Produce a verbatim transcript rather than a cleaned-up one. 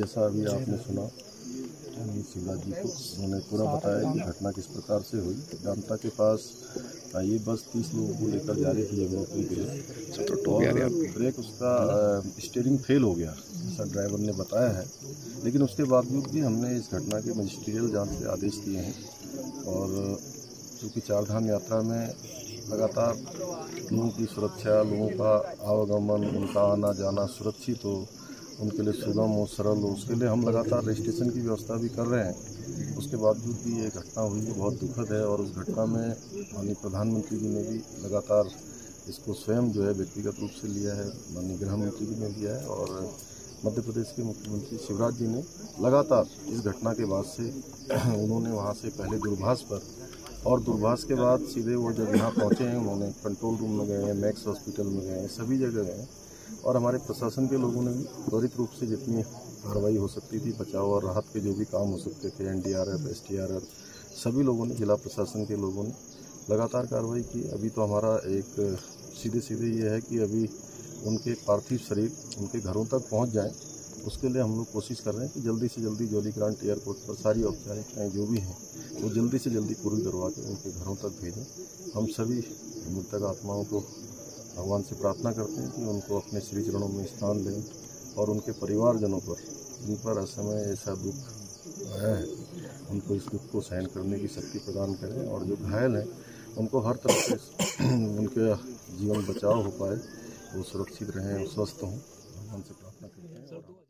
जैसा अभी आपने सुना शिवराज जी को, उन्होंने पूरा बताया कि घटना किस प्रकार से हुई। जामता के पास ये बस तीस लोगों को लेकर जा रही थी यमुनोत्री के लिए और ब्रेक उसका स्टीयरिंग फेल हो गया, ऐसा ड्राइवर ने बताया है। लेकिन उसके बावजूद भी हमने इस घटना के मजिस्ट्रियल जांच के आदेश दिए हैं और चूँकि चारधाम यात्रा में लगातार लोगों की सुरक्षा, लोगों का आवागमन, उनका आना जाना सुरक्षित हो, उनके लिए सुगम हो, सरल हो, उसके लिए हम लगातार रजिस्ट्रेशन की व्यवस्था भी कर रहे हैं। उसके बावजूद भी ये घटना हुई है, बहुत दुखद है। और उस घटना में माननीय प्रधानमंत्री जी ने भी लगातार इसको स्वयं जो है व्यक्तिगत रूप से लिया है, माननीय गृह मंत्री जी ने लिया है और मध्य प्रदेश के मुख्यमंत्री शिवराज जी ने लगातार इस घटना के बाद से उन्होंने वहाँ से पहले दूरभाष पर और दूरभाष के बाद सीधे वो जब यहाँ पहुँचे हैं, उन्होंने कंट्रोल रूम में गए हैं, मैक्स हॉस्पिटल में गए हैं, सभी जगह गए हैं और हमारे प्रशासन के लोगों ने भी त्वरित रूप से जितनी कार्रवाई हो सकती थी, बचाव और राहत के जो भी काम हो सकते थे, N D R F, S T R F, सभी लोगों ने, जिला प्रशासन के लोगों ने लगातार कार्रवाई की। अभी तो हमारा एक सीधे सीधे ये है कि अभी उनके पार्थिव शरीर उनके घरों तक पहुँच जाएँ, उसके लिए हम लोग कोशिश कर रहे हैं कि जल्दी से जल्दी जौलीग्रांट एयरपोर्ट पर सारी औपचारिकताएँ जो भी हैं वो जल्दी से जल्दी पूरी करवा के उनके घरों तक भेजें। हम सभी मृतक आत्माओं को भगवान से प्रार्थना करते हैं कि उनको अपने श्री चरणों में स्थान दें और उनके परिवारजनों पर, जिन पर असमय ऐसा दुख आया है, उनको इस दुख को सहन करने की शक्ति प्रदान करें और जो घायल हैं उनको हर तरह से उनके जीवन बचाव हो पाए, वो सुरक्षित रहें, स्वस्थ हों, भगवान से प्रार्थना करते हैं।